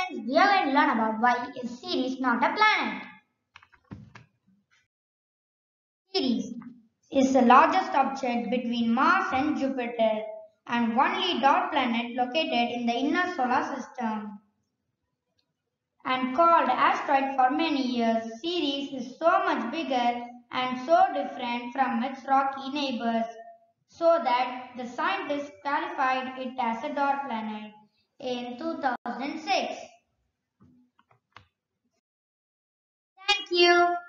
friends, we are going to learn about why is Ceres not a planet. Ceres is the largest object between Mars and Jupiter and only dwarf planet located in the inner solar system. And called asteroid for many years, Ceres is so much bigger and so different from its rocky neighbors, so that the scientists qualified it as a dwarf planet in 2006. Thank you.